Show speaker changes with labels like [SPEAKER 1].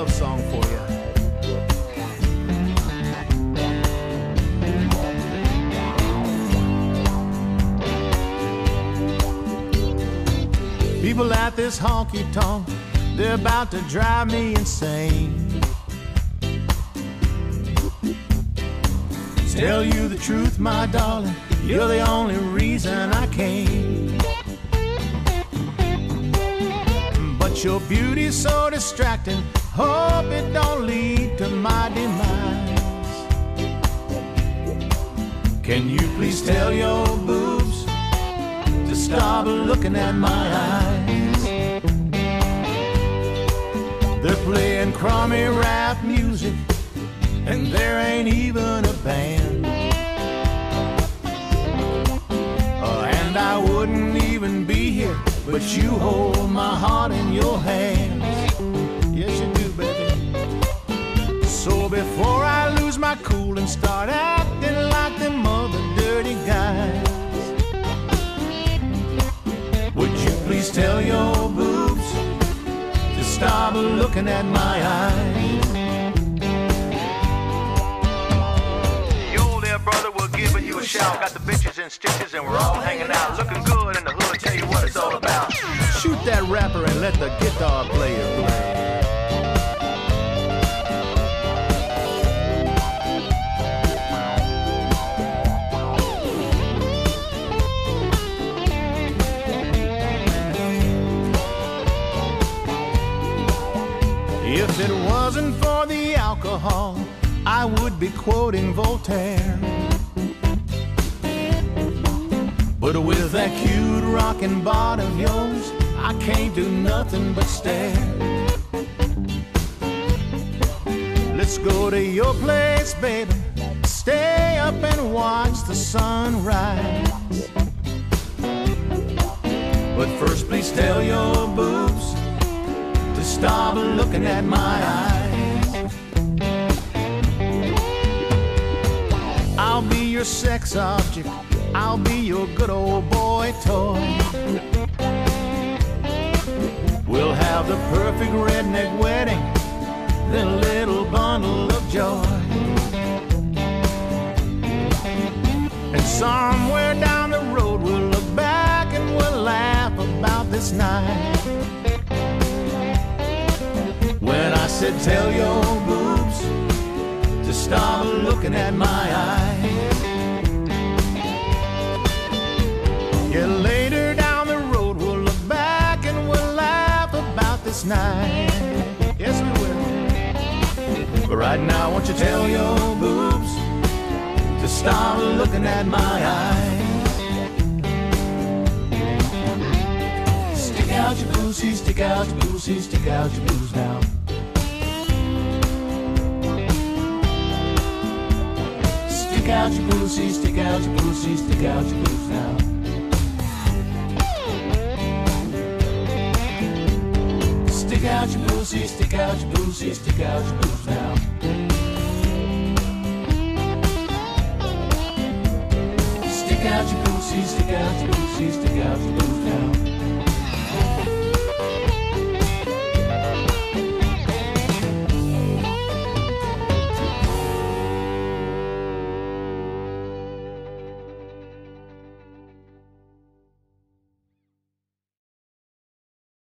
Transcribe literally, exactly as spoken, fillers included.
[SPEAKER 1] love song for you. People at this honky-tonk, they're about to drive me insane. Tell you the truth, my darling, you're the only reason I came. But your beauty's so distracting, hope it don't lead to my demise. Can you please tell your boobs to stop looking at my eyes? They're playing crummy rap music, and there ain't even a band. Uh, and I wouldn't even be here, but you hold my heart in your hands. Yes, you do, baby. So before I lose my cool and start acting like them other dirty guys, would you please tell your boobs to stop looking at my eyes?
[SPEAKER 2] Brother, we're giving you a shout. Got the bitches in stitches and we're all hanging out, looking good in the hood. Tell you what it's all about.
[SPEAKER 1] Shoot that rapper and let the guitar player play. If it wasn't for the alcohol, I would be quoting Voltaire. But with that cute rockin' body of yours, I can't do nothing but stare. Let's go to your place, baby. Stay up and watch the sunrise. But first, please tell your boobs to stop looking at my eyes. I'll be your sex object, I'll be your good old boy toy. We'll have the perfect redneck wedding, then a little bundle of joy. And somewhere down the road we'll look back and we'll laugh about this night when I said tell your boobs to stop looking at my eyes. Yeah, later down the road we'll look back and we'll laugh about this night. Yes, we will. But right now, won't you tell your boobs to stop looking at my eyes? Stick out your pussy, stick out your pussy, stick out your boobs now. Stick out your pussy, stick out your pussy, stick out your boobs now. Stick out your pussy, stick out your pussy, stick out your boobs now. Stick out your pussy, stick out your pussy, stick out your boobs now.